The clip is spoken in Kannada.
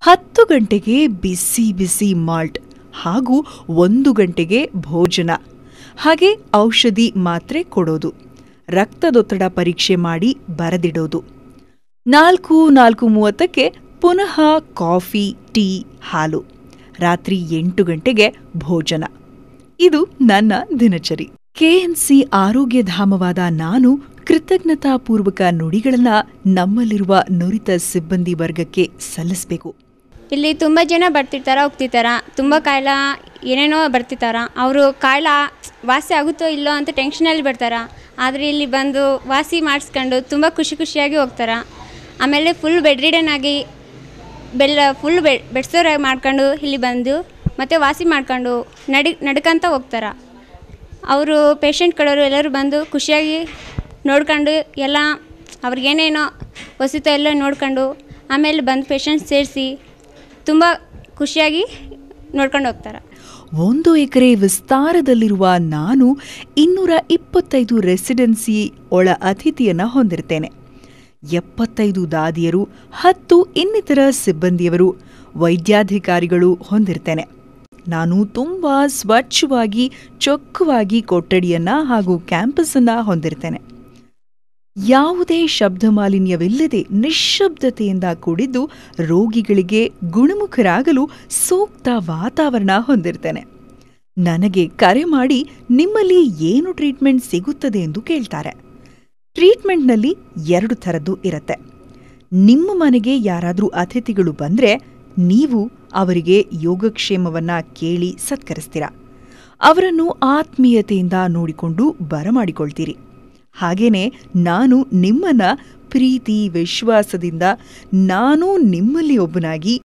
10 ಗಂಟೆಗೆ ಬಿಸಿ ಬಿಸಿ ಮಾಲ್ಟ್ ಹಾಗೂ 1 ಗಂಟೆಗೆ ಭೋಜನ, ಹಾಗೆ ಔಷಧಿ ಮಾತ್ರೆ ಕೊಡೋದು, ರಕ್ತದೊತ್ತಡ ಪರೀಕ್ಷೆ ಮಾಡಿ ಬರೆದಿಡೋದು. 4:30ಕ್ಕೆ ಪುನಃ ಕಾಫಿ, ಟೀ, ಹಾಲು. ರಾತ್ರಿ 8 ಗಂಟೆಗೆ ಭೋಜನ. ಇದು ನನ್ನ ದಿನಚರಿ. ಕೆಎನ್ಸಿ ಆರೋಗ್ಯಧಾಮವಾದ ನಾನು ಕೃತಜ್ಞತಾಪೂರ್ವಕ ನುಡಿಗಳನ್ನ ನಮ್ಮಲ್ಲಿರುವ ನುರಿತ ಸಿಬ್ಬಂದಿ ವರ್ಗಕ್ಕೆ ಸಲ್ಲಿಸಬೇಕು. ಇಲ್ಲಿ ತುಂಬ ಜನ ಬರ್ತಿರ್ತಾರ, ಹೋಗ್ತಿರ್ತಾರ, ತುಂಬ ಕಾಯಿಲೆ ಏನೇನೋ ಬರ್ತಿರ್ತಾರ. ಅವರು ಕಾಯಿಲೆ ವಾಸಿ ಆಗುತ್ತೋ ಇಲ್ಲೋ ಅಂತ ಟೆನ್ಷನಲ್ಲಿ ಬರ್ತಾರ. ಆದರೆ ಇಲ್ಲಿ ಬಂದು ವಾಸಿ ಮಾಡಿಸ್ಕೊಂಡು ತುಂಬ ಖುಷಿಯಾಗಿ ಹೋಗ್ತಾರ. ಆಮೇಲೆ ಫುಲ್ ಬೆಡ್ ರಿಡನ್ ಆಗಿ ಫುಲ್ ಬೆಡ್ಸೋರ ಮಾಡ್ಕೊಂಡು ಇಲ್ಲಿ ಬಂದು ಮತ್ತು ವಾಸಿ ಮಾಡ್ಕೊಂಡು ನಡ್ಕಂತ ಹೋಗ್ತಾರೆ. ಅವರು ಪೇಷಂಟ್ ಕಡೆಯವರು ಎಲ್ಲರೂ ಬಂದು ಖುಷಿಯಾಗಿ ನೋಡ್ಕೊಂಡು ಎಲ್ಲ ಅವ್ರಿಗೇನೇನೋ ವಸತಿ ಎಲ್ಲ ನೋಡ್ಕೊಂಡು ಆಮೇಲೆ ಬಂದು ಪೇಷಂಟ್ ಸೇರಿಸಿ ತುಂಬ ಖುಷಿಯಾಗಿ ನೋಡ್ಕೊಂಡು ಹೋಗ್ತಾರೆ. 1 ಎಕರೆ ವಿಸ್ತಾರದಲ್ಲಿರುವ ನಾನು 225 ರೆಸಿಡೆನ್ಸಿ ಒಳ ಅತಿಥಿಯನ್ನು ಹೊಂದಿರ್ತೇನೆ. 75 ದಾದಿಯರು, 10 ಇನ್ನಿತರ ಸಿಬ್ಬಂದಿಯವರು, ವೈದ್ಯಾಧಿಕಾರಿಗಳು ಹೊಂದಿರ್ತೇನೆ. ನಾನು ತುಂಬ ಸ್ವಚ್ಛವಾಗಿ ಚೊಕ್ಕವಾಗಿ ಕೊಠಡಿಯನ್ನ ಹಾಗೂ ಕ್ಯಾಂಪಸ್ಸನ್ನ ಹೊಂದಿರ್ತೇನೆ. ಯಾವುದೇ ಶಬ್ದ ಮಾಲಿನ್ಯವಿಲ್ಲದೆ ನಿಶ್ಶಬ್ದತೆಯಿಂದ ಕೂಡಿದ್ದು ರೋಗಿಗಳಿಗೆ ಗುಣಮುಖರಾಗಲು ಸೂಕ್ತ ವಾತಾವರಣ ಹೊಂದಿರ್ತೇನೆ. ನನಗೆ ಕರೆ ಮಾಡಿ ನಿಮ್ಮಲ್ಲಿ ಏನು ಟ್ರೀಟ್ಮೆಂಟ್ ಸಿಗುತ್ತದೆ ಎಂದು ಕೇಳ್ತಾರೆ. ಟ್ರೀಟ್ಮೆಂಟ್ನಲ್ಲಿ 2 ಥರದ್ದು ಇರುತ್ತೆ. ನಿಮ್ಮ ಮನೆಗೆ ಯಾರಾದರೂ ಅತಿಥಿಗಳು ಬಂದರೆ ನೀವು ಅವರಿಗೆ ಯೋಗಕ್ಷೇಮವನ್ನ ಕೇಳಿ ಸತ್ಕರಿಸ್ತೀರಾ. ಅವರನ್ನು ಆತ್ಮೀಯತೆಯಿಂದ ನೋಡಿಕೊಂಡು ಬರಮಾಡಿಕೊಳ್ತೀರಿ. ಹಾಗೇನೆ ನಾನು ನಿಮ್ಮನ್ನ ಪ್ರೀತಿ ವಿಶ್ವಾಸದಿಂದ ನಾನು ನಿಮ್ಮಲ್ಲಿ ಒಬ್ಬನಾಗಿ